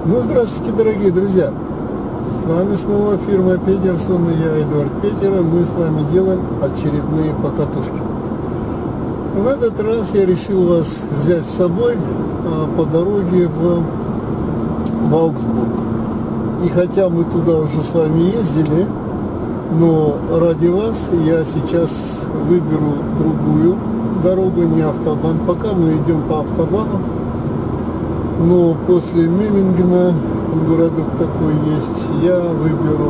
Ну, здравствуйте, дорогие друзья! С вами снова фирма Петерсон и я, Эдуард Петер. Мы с вами делаем очередные покатушки. В этот раз я решил вас взять с собой по дороге в Аугсбург. И хотя мы туда уже с вами ездили, но ради вас я сейчас выберу другую дорогу, не автобан. Пока мы идем по автобану. Но после Меммингена, городок такой есть, я выберу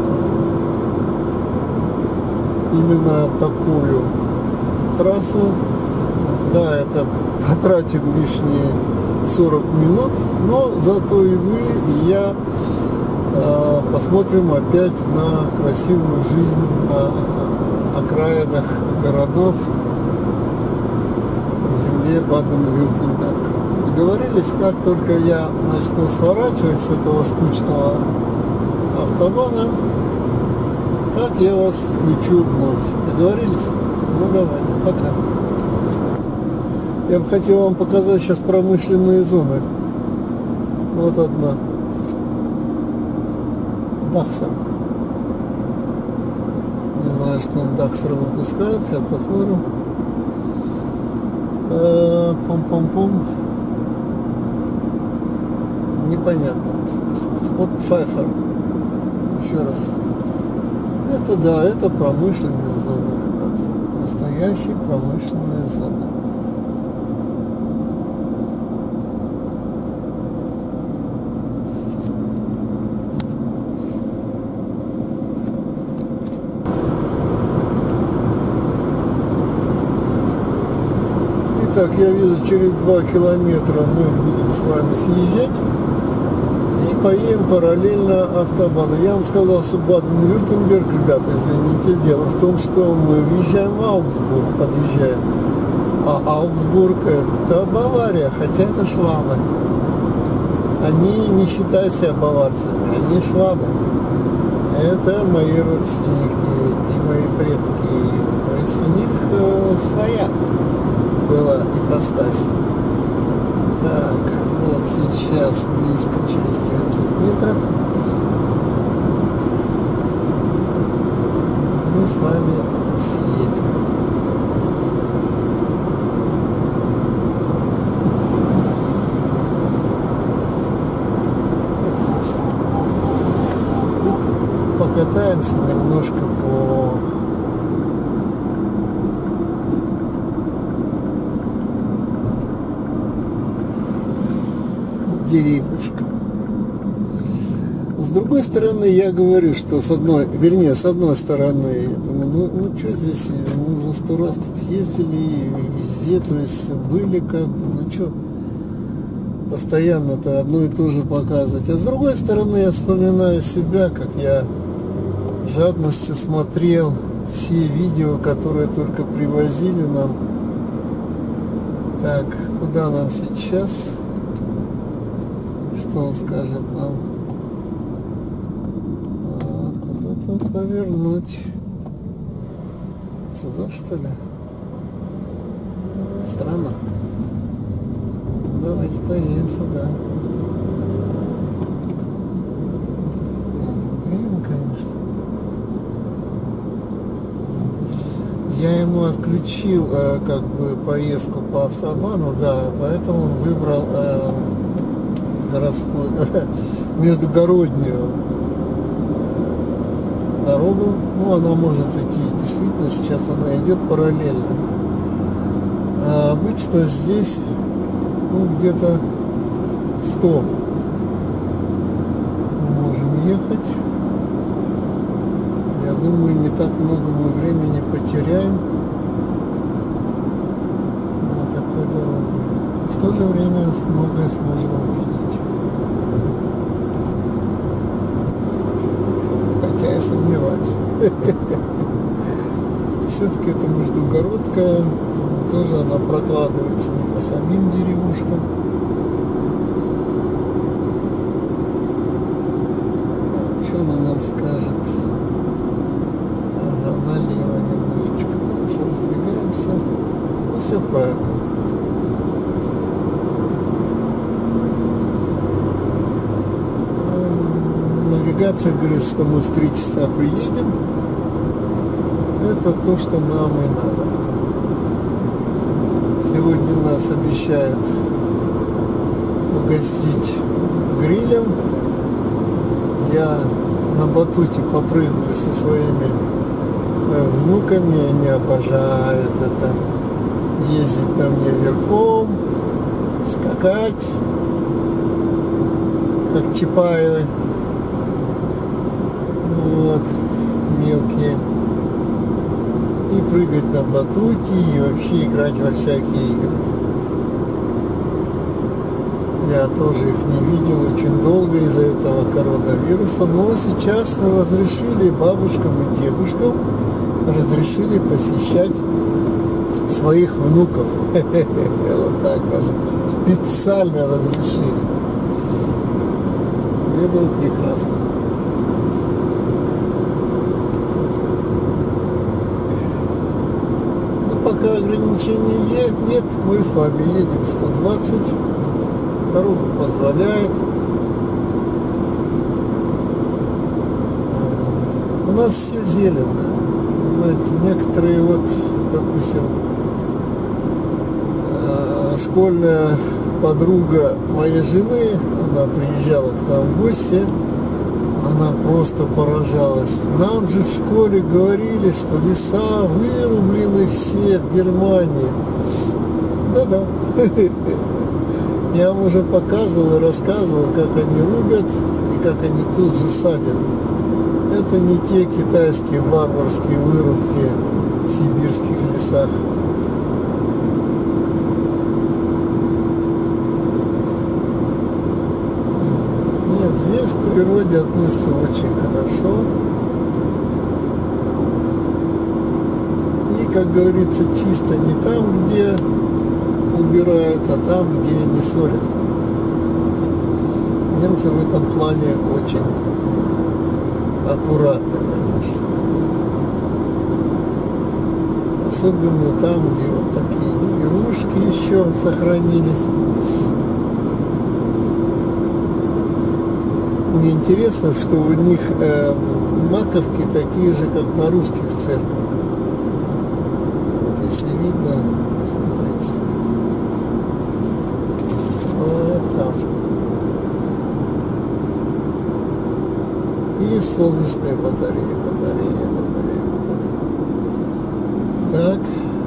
именно такую трассу. Да, это потратим лишние 40 минут, но зато и вы, и я посмотрим опять на красивую жизнь на окраинах городов в земле Баден-Вюртемберг. Договорились, как только я начну сворачивать с этого скучного автобана, так я вас включу вновь. Договорились? Ну давайте, пока. Я бы хотел вам показать сейчас промышленные зоны. Вот одна. Дахсер. Не знаю, что он Дахсер выпускает. Сейчас посмотрим. Пум-пум-пум. Непонятно. Вот Pfeiffer. Еще раз. Это да, это промышленные зоны, ребят. Настоящие промышленные зоны. Итак, я вижу, через 2 километра мы будем с вами съезжать. И поедем параллельно автобану. Я вам сказал, что Баден-Вюртемберг, ребята, извините, дело в том, что мы въезжаем в Аугсбург, подъезжаем. А Аугсбург это Бавария, хотя это швабы. Они не считают себя баварцами, они швабы. Это мои родственники и мои предки. То есть у них своя была ипостась. Так. Вот сейчас близко, через 900 метров мы с вами съедем. Вот здесь. И покатаемся немножко по деревушкам. С другой стороны, я говорю, что с одной стороны, я думаю, ну что здесь, мы уже 100 раз тут ездили, и везде, то есть были как бы, ну что, постоянно-то одно и то же показывать. А с другой стороны, я вспоминаю себя, как я жадностью смотрел все видео, которые только привозили нам. Так, куда нам сейчас? Что он скажет нам? Куда тут повернуть? Сюда, что ли? Странно. Давайте поедем сюда. Блин, конечно. Я ему отключил как бы поездку по автобану, да, поэтому он выбрал городскую, междугороднюю дорогу. Ну, она может идти, действительно, сейчас она идет параллельно. А обычно здесь, ну, где-то 100 можем ехать. Я думаю, не так много мы времени потеряем на такой дороге. В то же время многое сможем увидеть. Хотя я сомневаюсь. Все-таки это междугородка. Тоже она прокладывается не по самим деревушкам. Что она нам скажет? Ага, налево немножечко. Сейчас сдвигаемся. Ну, все правильно. навигация говорит, что мы в 3 часа приедем. Это то, что нам и надо. Сегодня нас обещают угостить грилем. Я на батуте попрыгаю со своими внуками. Они обожают это. Ездить на мне верхом, скакать, как Чапаевы. Вот, мелкие. И прыгать на батуте, и вообще играть во всякие игры. Я тоже их не видел очень долго из-за этого коронавируса, но сейчас разрешили бабушкам и дедушкам, разрешили посещать своих внуков. Вот так даже. Специально разрешили. Это прекрасно. Пока ограничений нет, мы с вами едем 120, дорога позволяет. У нас все зелено, понимаете, некоторые вот, допустим, школьная подруга моей жены, она приезжала к нам в гости, она просто поражалась. Нам же в школе говорили, что леса вырублены все в Германии. Да-да. Я вам уже показывал и рассказывал, как они рубят и как они тут же садят. Это не те китайские варварские вырубки в сибирских лесах. Здесь к природе относятся очень хорошо. И, как говорится, чисто не там, где убирают, а там, где не ссорят. Немцы в этом плане очень аккуратны, конечно. Особенно там, где вот такие деревушки еще сохранились. Мне интересно, что у них маковки такие же, как на русских церквях. Вот если видно, смотрите. Вот там. И солнечные батареи. Так.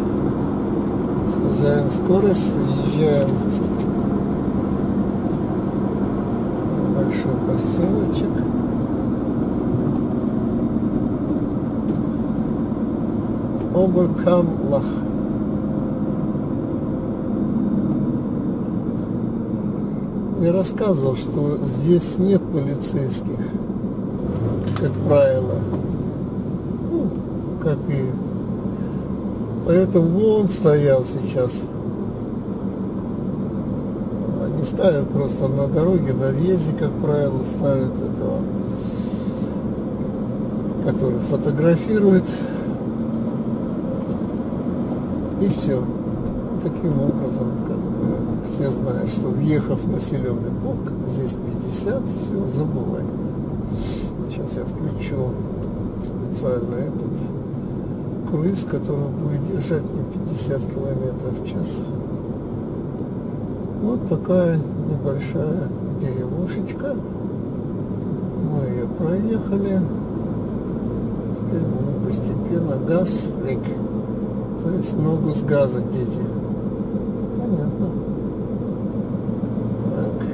Снижаем скорость, въезжаем в небольшой поселочек. Оберкамлах. Я рассказывал, что здесь нет полицейских, как правило. Ну, как и... Поэтому вон стоял сейчас. Они ставят просто на дороге, на въезде, как правило, ставят этого, который фотографирует. И все. Таким образом, как бы, все знают, что въехав в населенный пункт, здесь 50, все, забывай. Сейчас я включу специально этот круиз, который будет держать мне 50 километров в час. Вот такая небольшая деревушечка. Мы ее проехали. Теперь мы постепенно газ лик. То есть ногу с газа, дети. Понятно. Так.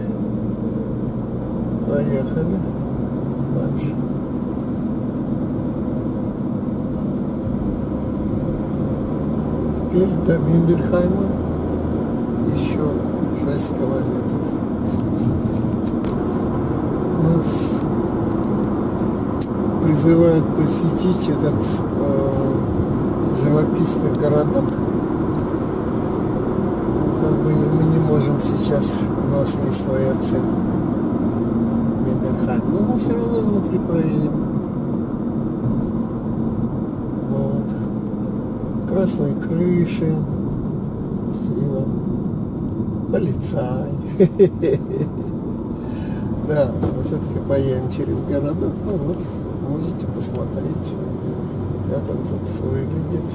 Поехали. Дальше. Теперь до Миндельхайма еще 6 километров. Нас призывают посетить этот живописный городок. Как бы мы не можем сейчас, у нас есть своя цель. Миндельхайм. Но мы все равно внутри проедем. Вот. Красные крыши. Красиво. Полицай. Да, мы все-таки поедем через городок. Ну вот, можете посмотреть, как он тут выглядит.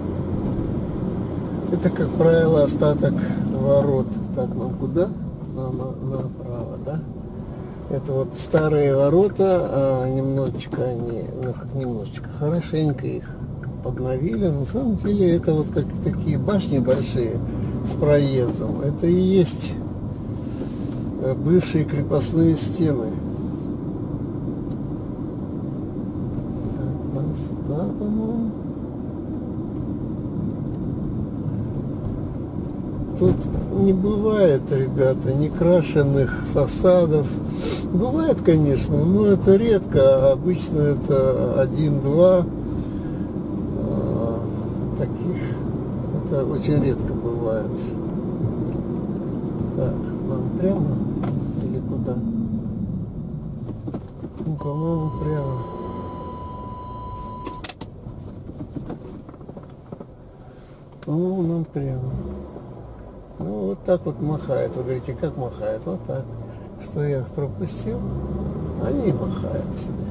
Это, как правило, остаток ворот. Так, нам куда? Направо, да? Это вот старые ворота, а немножечко они, ну как немножечко, хорошенько их подновили. На самом деле это вот как такие башни большие с проездом. Это и есть бывшие крепостные стены. Так, нам сюда, по-моему. Тут не бывает, ребята, некрашенных фасадов. Бывает, конечно, но это редко. Обычно это 1-2 таких. Это очень редко бывает. Так, нам прямо или куда? Ну, по-моему, прямо. По-моему, нам прямо. Ну, вот так вот махает. Вы говорите, как махает? Вот так. Что я их пропустил? Они махают себе.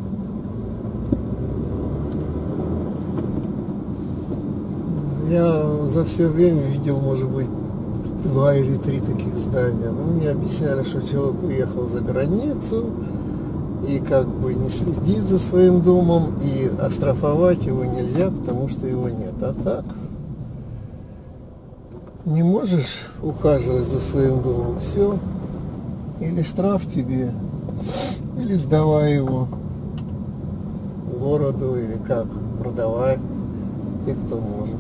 Я за все время видел, может быть, 2 или 3 таких здания. Ну, мне объясняли, что человек уехал за границу и как бы не следит за своим домом, и оштрафовать его нельзя, потому что его нет. А так... Не можешь ухаживать за своим домом, все, или штраф тебе, или сдавай его городу, или как, продавай, те, кто может.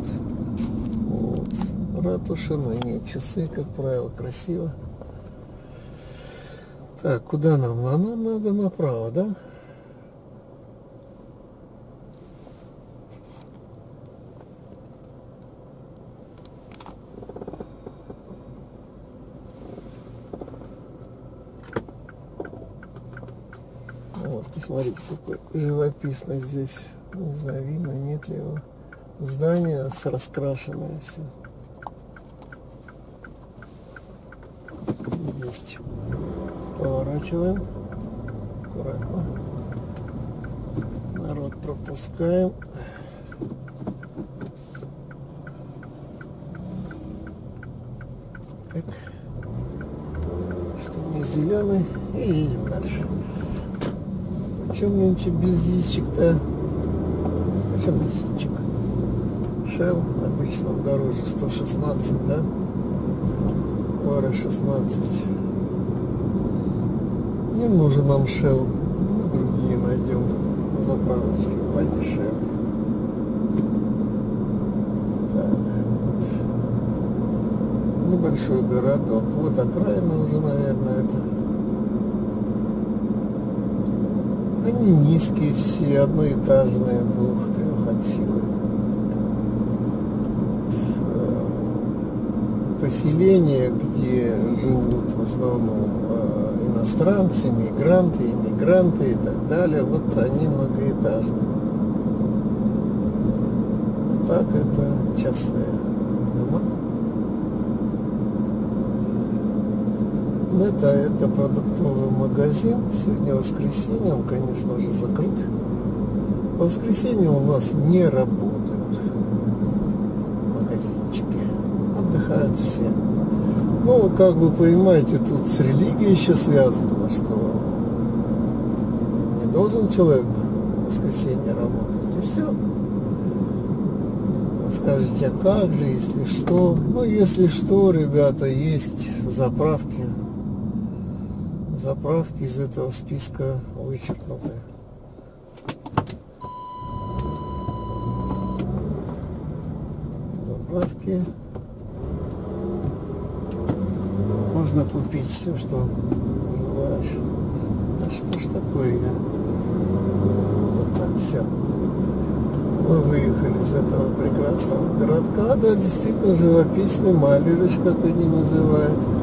Вот. Ратуша, на ней часы, как правило, красиво. Так, куда нам? А нам надо направо, да? Вот, посмотрите, какой живописный здесь, не знаю, видно, нет ли его, здание с раскрашенное все. Есть. Поворачиваем. Аккуратно. Народ пропускаем. Так. Что у меня зеленый. И едем дальше. Почем нынче бензинчик-то? Почем бензинчик? Shell обычно он дороже, 116, да? Пара 16. Не нужен нам Shell. Мы другие найдем заправочки подешевле. Так, вот. Небольшой городок. Вот окраина уже, наверное, это. Они низкие все, одноэтажные, 2-3 от силы. Поселения, где живут в основном иностранцы, мигранты, иммигранты и так далее, вот они многоэтажные. А так это частные дома. Это продуктовый магазин. Сегодня воскресенье, он, конечно же, закрыт. По воскресенью у нас не работают магазинчики. Отдыхают все. Ну, как вы понимаете, тут с религией еще связано, что не должен человек в воскресенье работать. И все. Скажете, а как же, если что? Ну, если что, ребята, есть заправки. Заправки из этого списка вычеркнуты. Заправки. Можно купить все, что желаешь. Да что ж такое? Вот так, все. Мы выехали из этого прекрасного городка. Да, действительно живописный, Малевич, как они называют.